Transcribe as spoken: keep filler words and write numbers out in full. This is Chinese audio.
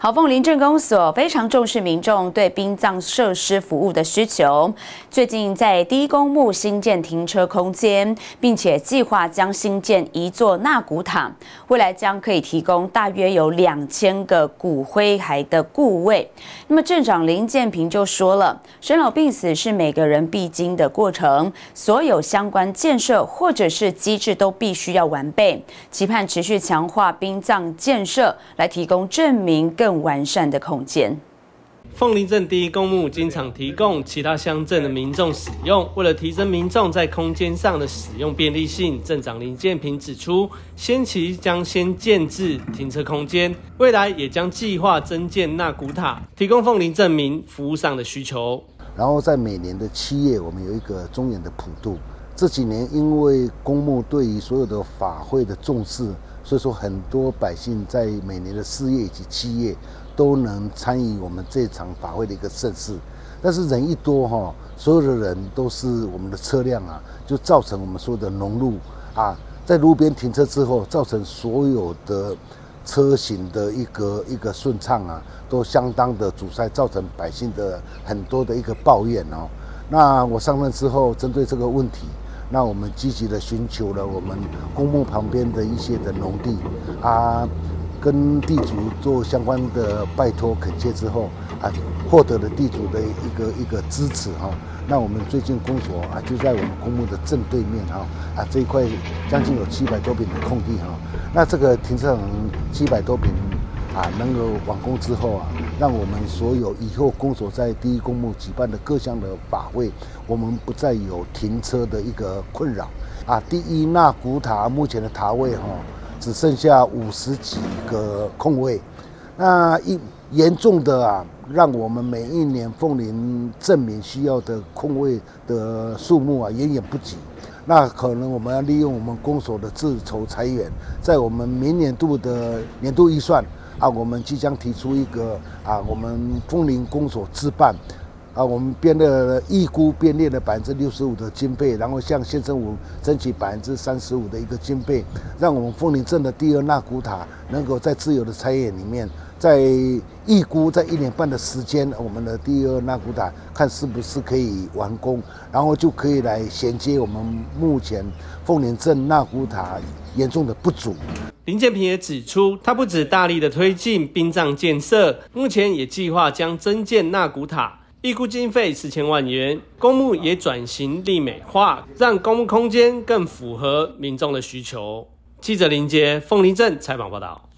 好，凤林镇公所非常重视民众对殡葬设施服务的需求，最近在第一公墓新建停车空间，并且计划将新建一座纳骨塔，未来将可以提供大约有两千个骨灰骸的顾位。那么镇长林建平就说了，生老病死是每个人必经的过程，所有相关建设或者是机制都必须要完备，期盼持续强化殡葬建设，来提供镇民更完善的空间。 凤林镇第一公墓经常提供其他乡镇的民众使用，为了提升民众在空间上的使用便利性，镇长林建平指出，先期将先建置停车空间，未来也将计划增建纳骨塔，提供凤林镇民服务上的需求。 然后在每年的七月，我们有一个中原的普渡。这几年因为公墓对于所有的法会的重视，所以说很多百姓在每年的四月以及七月都能参与我们这场法会的一个盛事。但是人一多哈，所有的人都是我们的车辆啊，就造成我们说的农路啊，在路边停车之后，造成所有的车行的一个一个顺畅啊，都相当的阻塞，造成百姓的很多的一个抱怨哦。那我上任之后，针对这个问题，那我们积极的寻求了我们公墓旁边的一些的农地啊，跟地主做相关的拜托恳切之后啊，获得了地主的一个一个支持哈。那我们最近公所啊，就在我们公墓的正对面哈啊这一块将近有七百多坪的空地哈。那这个停车场七百多坪啊，能够完工之后啊，让我们所有以后公所在第一公墓举办的各项的法会，我们不再有停车的一个困扰啊。第一纳骨塔目前的塔位哈，只剩下五十几个空位，那一严重的啊，让我们每一年凤林镇民需要的空位的数目啊，远远不及。那可能我们要利用我们公所的自筹财源，在我们明年度的年度预算啊，我们即将提出一个啊，我们凤林公所自办啊，我们编的预估编列了百分之六十五的经费，然后向县政府争取百分之三十五的一个经费，让我们凤林镇的第二纳骨塔能够在自有的财源里面，在预估在一年半的时间，我们的第二纳骨塔看是不是可以完工，然后就可以来衔接我们目前凤林镇纳骨塔严重的不足。 林建平也指出，他不止大力的推进殡葬建设，目前也计划将增建纳骨塔，预估经费四千万元，公墓也转型立美化，让公墓空间更符合民众的需求。记者林杰，凤林镇采访报道。